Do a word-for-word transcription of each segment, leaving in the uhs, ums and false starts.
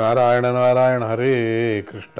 నారాయణ నారాయణ హరే కృష్ణ.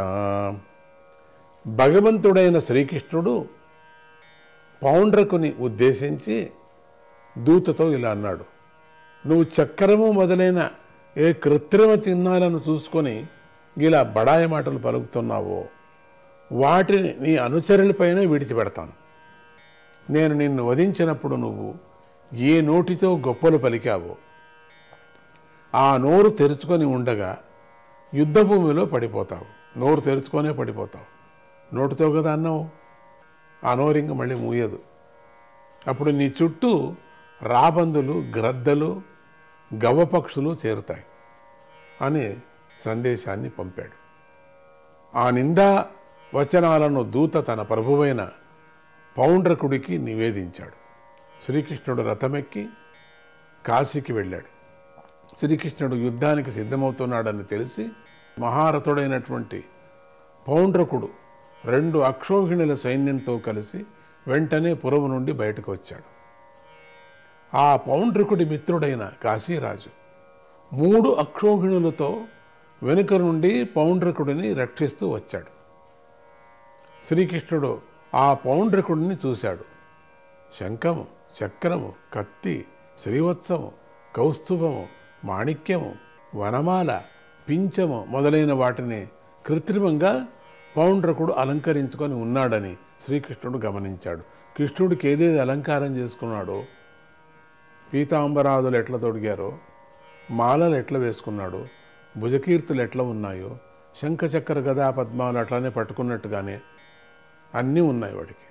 భగవంతుడైన శ్రీకృష్ణుడు పౌండ్రకుని ఉద్దేశించి దూతతో ఇలా అన్నాడు, నువ్వు చక్రము మొదలైన ఏ కృత్రిమ చిహ్నాలను చూసుకొని ఇలా బడాయి మాటలు పలుకుతున్నావో వాటిని నీ అనుచరులపైనే విడిచిపెడతాను. నేను నిన్ను వధించినప్పుడు నువ్వు ఏ నోటితో గొప్పలు పలికావో ఆ నోరు తెరుచుకొని ఉండగా యుద్ధభూమిలో పడిపోతావు. నోరు తెరుచుకొనే పడిపోతావు. నోటితో కదా అన్నావు, ఆ నోరు ఇంక మళ్ళీ మూయదు. అప్పుడు నీ చుట్టూ రాబందులు, గ్రద్దలు, గవ్వపక్షులు చేరుతాయి అని సందేశాన్ని పంపాడు. ఆ నిందా వచనాలను దూత తన ప్రభువైన పౌండ్రకుడికి నివేదించాడు. శ్రీకృష్ణుడు రథమెక్కి కాశీకి వెళ్ళాడు. శ్రీకృష్ణుడు యుద్ధానికి సిద్ధమవుతున్నాడని తెలిసి మహారథుడైనటువంటి పౌండ్రకుడు రెండు అక్షోహిణుల సైన్యంతో కలిసి వెంటనే పురము నుండి బయటకు వచ్చాడు. ఆ పౌండ్రకుడి మిత్రుడైన కాశీరాజు మూడు అక్షోహిణులతో వెనుక నుండి పౌండ్రకుడిని రక్షిస్తూ వచ్చాడు. శ్రీకృష్ణుడు ఆ పౌండ్రకుడిని చూశాడు. శంఖము, చక్రము, కత్తి, శ్రీవత్సము, కౌస్తుభము, మాణిక్యము, వనమాల, పించము మొదలైన వాటిని కృత్రిమంగా పౌండ్రకుడు అలంకరించుకొని ఉన్నాడని శ్రీకృష్ణుడు గమనించాడు. కృష్ణుడికి ఏదేది అలంకారం చేసుకున్నాడో, పీతాంబరాదులు ఎట్లా తొడిగారో, మాలలు ఎట్లా వేసుకున్నాడో, భుజకీర్తులు ఎట్లా ఉన్నాయో, శంఖచక్ర గదా పద్మాలు అట్లానే పట్టుకున్నట్టుగానే అన్నీ ఉన్నాయి వాడికి.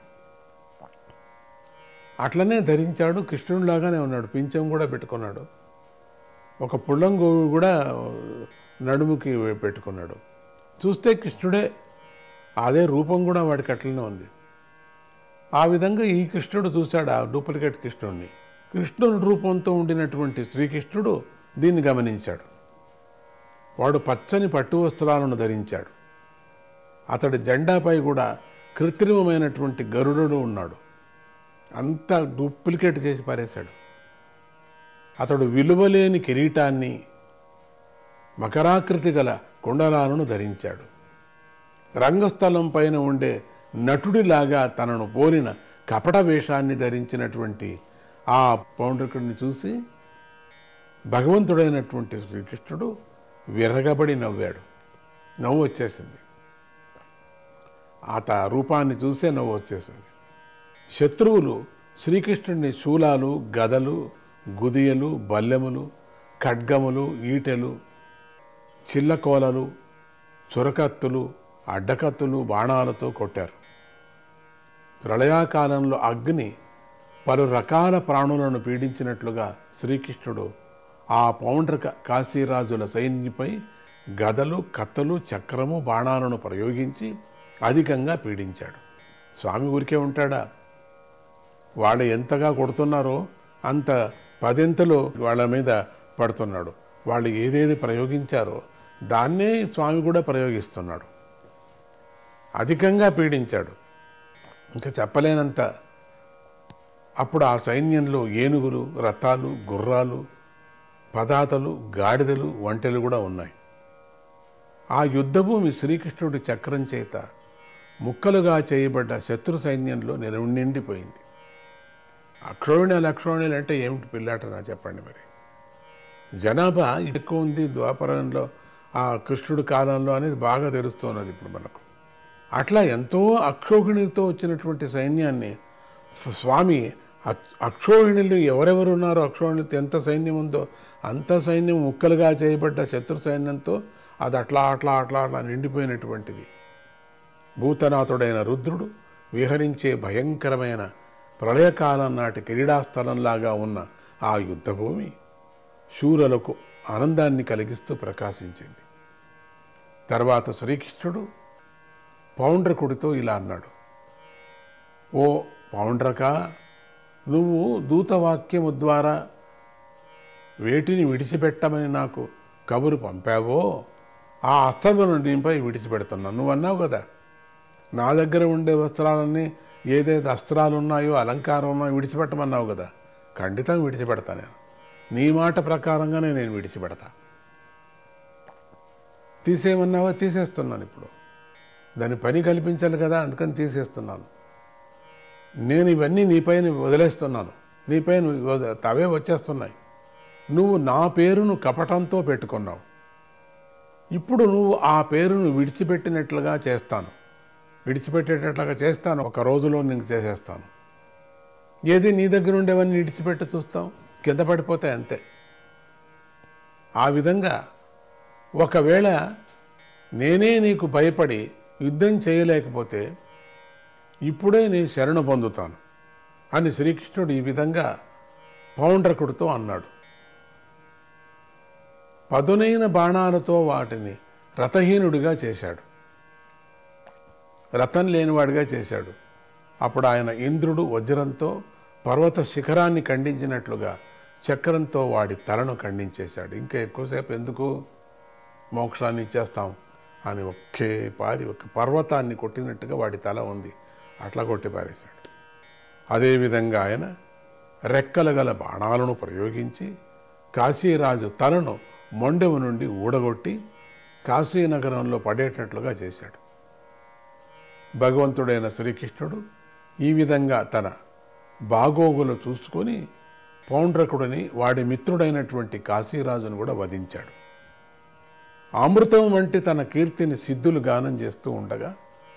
అట్లనే ధరించాడు. కృష్ణుడిలాగానే ఉన్నాడు. పింఛం కూడా పెట్టుకున్నాడు. ఒక పుల్లంగోవి కూడా నడుముకి పెట్టుకున్నాడు. చూస్తే కృష్ణుడే, అదే రూపం కూడా వాడికి అట్లనే ఉంది. ఆ విధంగా ఈ కృష్ణుడు చూశాడు ఆ డూప్లికేట్ కృష్ణుడిని. కృష్ణుని రూపంతో ఉండినటువంటి శ్రీకృష్ణుడు దీన్ని గమనించాడు. వాడు పచ్చని పట్టు వస్త్రాలను ధరించాడు. అతడి జెండాపై కూడా కృత్రిమమైనటువంటి గరుడు ఉన్నాడు. అంతా డూప్లికేట్ చేసి పారేశాడు. అతడు విలువలేని కిరీటాన్ని, మకరాకృతి గల కుండలాలను ధరించాడు. రంగస్థలం పైన ఉండే నటుడిలాగా తనను పోలిన కపట వేషాన్ని ధరించినటువంటి ఆ పౌండ్రకుడిని చూసి భగవంతుడైనటువంటి శ్రీకృష్ణుడు విరగబడి నవ్వాడు. నవ్వు వచ్చేసింది. ఆ రూపాన్ని చూసే నవ్వు వచ్చేసింది. శత్రువులు శ్రీకృష్ణుడిని శూలాలు, గదలు, గుదియలు, బల్లెములు, ఖడ్గములు, ఈటెలు, చిల్లకోలలు, చురకత్తులు, అడ్డకత్తులు, బాణాలతో కొట్టారు. ప్రళయాకాలంలో అగ్ని పలు రకాల ప్రాణులను పీడించినట్లుగా శ్రీకృష్ణుడు ఆ పౌండ్రక కాశీరాజుల సైన్యంపై గదలు, కత్తలు, చక్రము, బాణాలను ప్రయోగించి అధికంగా పీడించాడు. స్వామి ఊరికే ఉంటాడా? వాళ్ళు ఎంతగా కొడుతున్నారో అంత పదింతలు వాళ్ళ మీద పడుతున్నాడు. వాళ్ళు ఏదేది ప్రయోగించారో దాన్నే స్వామి కూడా ప్రయోగిస్తున్నాడు. అధికంగా పీడించాడు, ఇంకా చెప్పలేనంత. అప్పుడు ఆ సైన్యంలో ఏనుగులు, రథాలు, గుర్రాలు, పదాతలు, గాడిదలు, ఒంటెలు కూడా ఉన్నాయి. ఆ యుద్ధభూమి శ్రీకృష్ణుడి చక్రం చేత ముక్కలుగా చేయబడ్డ శత్రు సైన్యంలో నిండిపోయింది. అక్షోహిణులు అక్షోహిణులు అంటే ఏమిటి పిల్లాటనా చెప్పండి. మరి జనాభా ఎక్కువ ఉంది ద్వాపరంలో, ఆ కృష్ణుడి కాలంలో అనేది బాగా తెలుస్తున్నది ఇప్పుడు మనకు. అట్లా ఎంతో అక్షోహిణులతో వచ్చినటువంటి సైన్యాన్ని స్వామి అక్షోహిణులు ఎవరెవరు ఉన్నారో, అక్షోహిణులతో ఎంత సైన్యం ఉందో అంత సైన్యం ముక్కలుగా చేయబడ్డ శత్రు సైన్యంతో అది అట్లా అట్లా అట్లా అట్లా నిండిపోయినటువంటిది. భూతనాథుడైన రుద్రుడు విహరించే భయంకరమైన ప్రళయకాలం నాటి క్రీడాస్థలంలాగా ఉన్న ఆ యుద్ధభూమి శూరులకు ఆనందాన్ని కలిగిస్తూ ప్రకాశించింది. తర్వాత శ్రీకృష్ణుడు పౌండ్రకుడితో ఇలా అన్నాడు, ఓ పౌండ్రక, నువ్వు దూతవాక్యము ద్వారా వేటిని విడిచిపెట్టమని నాకు కబురు పంపావో ఆ అస్త్రములను నీపై విడిచిపెడుతున్నాను. నువ్వు అన్నావు కదా, నా దగ్గర ఉండే వస్త్రాలన్నీ ఏదైతే అస్త్రాలు ఉన్నాయో, అలంకారం ఉన్నాయో విడిచిపెట్టమన్నావు కదా. ఖండితంగా విడిచిపెడతా. నేను నీ మాట ప్రకారంగానే నేను విడిచిపెడతా. తీసేయమన్నావా? తీసేస్తున్నాను. ఇప్పుడు దాని పని కల్పించాలి కదా, అందుకని తీసేస్తున్నాను. నేను ఇవన్నీ నీపైన వదిలేస్తున్నాను, నీపైన అవే వచ్చేస్తున్నాయి. నువ్వు నా పేరును కపటంతో పెట్టుకున్నావు, ఇప్పుడు నువ్వు ఆ పేరును విడిచిపెట్టినట్లుగా చేస్తాను, విడిచిపెట్టేటట్లుగా చేస్తాను. ఒక రోజులో నీకు చేసేస్తాను. ఏది నీ దగ్గర ఉండేవన్నీ విడిచిపెట్టి చూస్తాం, కింద పడిపోతాయి అంతే. ఆ విధంగా ఒకవేళ నేనే నీకు భయపడి యుద్ధం చేయలేకపోతే ఇప్పుడే నీ శరణు పొందుతాను అని శ్రీకృష్ణుడు ఈ విధంగా పౌండ్రకుడితో అన్నాడు. పదునైన బాణాలతో వాటిని రథహీనుడిగా చేశాడు, రథం లేనివాడిగా చేశాడు. అప్పుడు ఆయన ఇంద్రుడు వజ్రంతో పర్వత శిఖరాన్ని ఖండించినట్లుగా చక్రంతో వాడి తలను ఖండించేశాడు. ఇంకా ఎక్కువసేపు ఎందుకు, మోక్షాన్ని ఇచ్చేస్తాం అని ఒకే పారి ఒక పర్వతాన్ని కొట్టినట్టుగా వాడి తల ఉంది, అట్లా కొట్టి పారేశాడు. అదేవిధంగా ఆయన రెక్కలు గల బాణాలను ప్రయోగించి కాశీరాజు తలను మొండెము నుండి ఊడగొట్టి కాశీనగరంలో పడేటట్లుగా చేశాడు. భగవంతుడైన శ్రీకృష్ణుడు ఈ విధంగా తన బాగోగులు చూసుకొని పౌండ్రకుడిని, వాడి మిత్రుడైనటువంటి కాశీరాజును కూడా వధించాడు. అమృతం వంటి తన కీర్తిని సిద్ధులు గానం చేస్తూ ఉండగా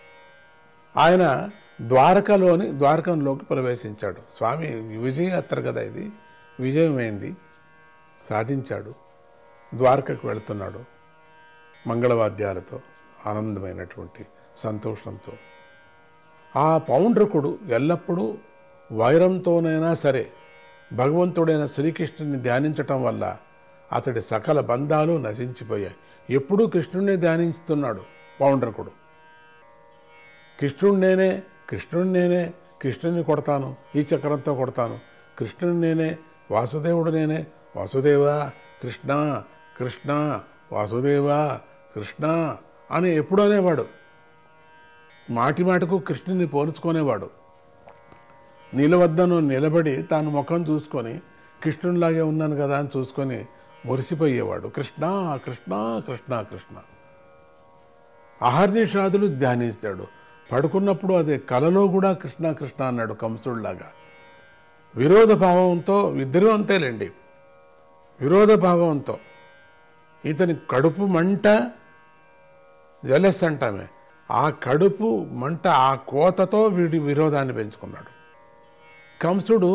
ఆయన ద్వారకలోని ద్వారకంలోకి ప్రవేశించాడు. స్వామి విజయయాత్ర కదా, ఇది విజయమైంది, సాధించాడు. ద్వారకకు వెళుతున్నాడు మంగళవాద్యాలతో, ఆనందమైనటువంటి సంతోషంతో. ఆ పౌండ్రకుడు ఎల్లప్పుడూ వైరంతోనైనా సరే భగవంతుడైన శ్రీకృష్ణుని ధ్యానించటం వల్ల అతడి సకల బంధాలు నశించిపోయాయి. ఎప్పుడూ కృష్ణుడిని ధ్యానించుతున్నాడు పౌండ్రకుడు. కృష్ణుడు నేనే, కృష్ణుడు నేనే, కృష్ణుని కొడతాను, ఈ చక్రంతో కొడతాను, కృష్ణుడు నేనే, వాసుదేవుడు నేనే, వాసుదేవా కృష్ణ కృష్ణ వాసుదేవా కృష్ణ అని ఎప్పుడు అనేవాడు. మాటి మాటకు కృష్ణుని పోల్చుకునేవాడు. నిలవద్దను నిలబడి తాను ముఖం చూసుకొని కృష్ణునిలాగే ఉన్నాను కదా అని చూసుకొని మురిసిపోయేవాడు. కృష్ణ కృష్ణ కృష్ణ కృష్ణ. అహర్నిషాదులు ధ్యానిస్తాడు. పడుకున్నప్పుడు అదే కలలో కూడా కృష్ణ కృష్ణ అన్నాడు కంసుడిలాగా. విరోధ భావంతో, ఇద్దరూ అంతేలేండి, విరోధ భావంతో. ఇతని కడుపు మంట జలస్ అంటామే, ఆ కడుపు మంట, ఆ కోతతో వీడి విరోధాన్ని పెంచుకున్నాడు. కంసుడు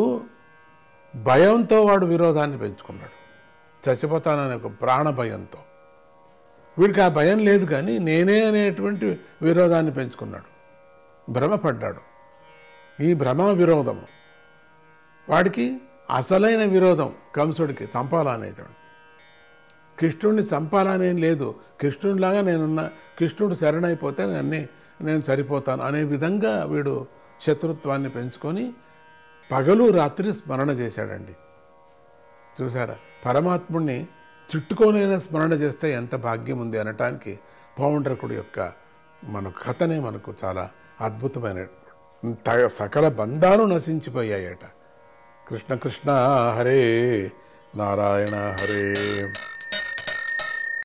భయంతో వాడు విరోధాన్ని పెంచుకున్నాడు, చచ్చిపోతాననే ఒక ప్రాణ భయంతో. వీడికి ఆ భయం లేదు, కానీ నేనే అనేటువంటి విరోధాన్ని పెంచుకున్నాడు, భ్రమపడ్డాడు. ఈ భ్రమ విరోధము వాడికి అసలైన విరోధం. కంసుడికి చంపాలనేది, కృష్ణుడిని చంపాలనేం లేదు. కృష్ణుడిలాగా నేనున్నా, కృష్ణుడు శరణైపోతే అన్నీ నేను సరిపోతాను అనే విధంగా వీడు శత్రుత్వాన్ని పెంచుకొని పగలు రాత్రి స్మరణ చేశాడండి. చూసారా, పరమాత్ముడిని చుట్టుకోనైనా స్మరణ చేస్తే ఎంత భాగ్యం ఉంది అనటానికి పౌండ్రకుడి యొక్క మన కథనే మనకు చాలా అద్భుతమైన. సకల బంధాలు నశించిపోయాయట. కృష్ణ కృష్ణ హరే నారాయణ హరే.